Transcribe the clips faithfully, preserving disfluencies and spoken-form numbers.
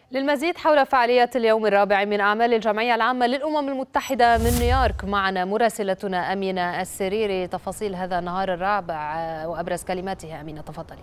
للمزيد حول فعاليات اليوم الرابع من أعمال الجمعية العامة للأمم المتحدة من نيويورك معنا مراسلتنا أمينة السريري. تفاصيل هذا النهار الرابع وأبرز كلماته. أمينة تفضلي.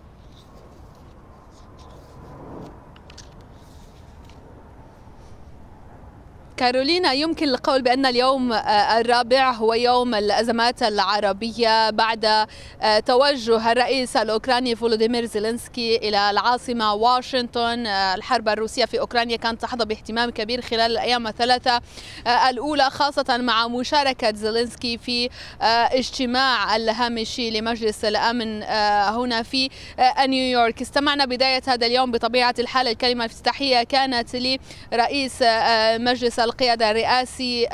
كارولينا، يمكن القول بأن اليوم الرابع هو يوم الأزمات العربية بعد توجه الرئيس الأوكراني فولوديمير زيلينسكي إلى العاصمة واشنطن. الحرب الروسية في أوكرانيا كانت تحظى باهتمام كبير خلال الأيام الثلاثة الأولى، خاصة مع مشاركة زيلينسكي في اجتماع الهامشي لمجلس الأمن هنا في نيويورك. استمعنا بداية هذا اليوم بطبيعة الحال الكلمة الافتتاحية كانت لرئيس مجلس القيادة الرئاسي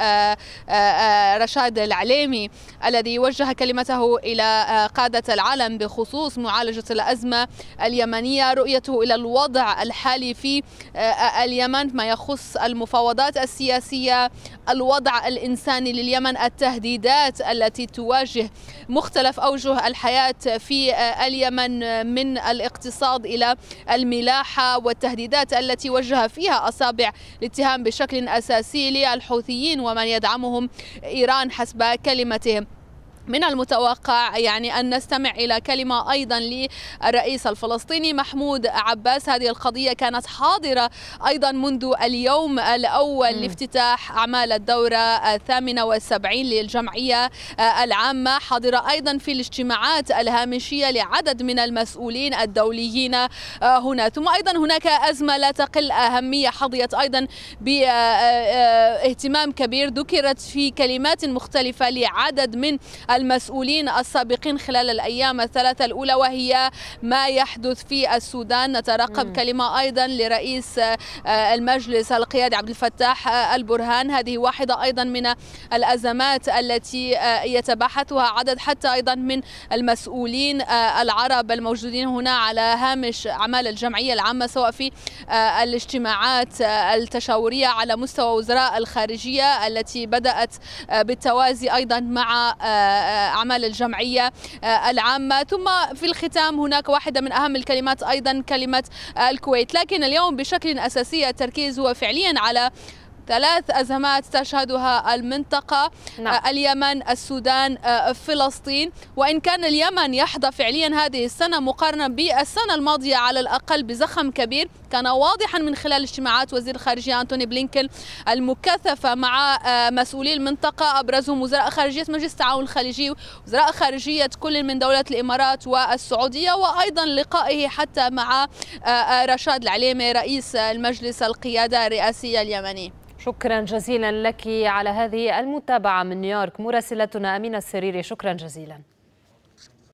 رشاد العليمي، الذي وجه كلمته إلى قادة العالم بخصوص معالجة الأزمة اليمنية، رؤيته إلى الوضع الحالي في اليمن ما يخص المفاوضات السياسية، الوضع الإنساني لليمن، التهديدات التي تواجه مختلف أوجه الحياة في اليمن من الاقتصاد إلى الملاحة، والتهديدات التي وجه فيها أصابع الاتهام بشكل أساسي للحوثيين ومن يدعمهم إيران حسب كلمتهم. من المتوقع يعني أن نستمع إلى كلمة أيضا للرئيس الفلسطيني محمود عباس. هذه القضية كانت حاضرة أيضا منذ اليوم الأول م. لافتتاح أعمال الدورة الثامنة والسبعين للجمعية العامة، حاضرة أيضا في الاجتماعات الهامشية لعدد من المسؤولين الدوليين هنا. ثم أيضا هناك أزمة لا تقل أهمية حظيت أيضا باهتمام كبير، ذكرت في كلمات مختلفة لعدد من المسؤولين السابقين خلال الأيام الثلاثة الأولى، وهي ما يحدث في السودان. نترقب م. كلمة أيضا لرئيس المجلس القيادي عبد الفتاح البرهان. هذه واحدة أيضا من الأزمات التي يتباحثها عدد حتى أيضا من المسؤولين العرب الموجودين هنا على هامش أعمال الجمعية العامة، سواء في الاجتماعات التشاورية على مستوى وزراء الخارجية التي بدأت بالتوازي أيضا مع أعمال الجمعية العامة. ثم في الختام هناك واحدة من أهم الكلمات أيضا كلمة الكويت. لكن اليوم بشكل أساسي التركيز هو فعليا على ثلاث أزمات تشهدها المنطقة، نعم. اليمن، السودان، فلسطين. وإن كان اليمن يحظى فعليا هذه السنة مقارنة بالسنة الماضية على الأقل بزخم كبير، كان واضحا من خلال اجتماعات وزير الخارجية أنتوني بلينكن المكثفة مع مسؤولي المنطقة، أبرزهم وزراء خارجية مجلس التعاون الخليجي، وزراء خارجية كل من دولة الإمارات والسعودية، وأيضا لقائه حتى مع رشاد العليمي رئيس المجلس القيادة الرئاسي اليمني. شكرا جزيلا لك على هذه المتابعة من نيويورك مراسلتنا أمينة السريري. شكرا جزيلا.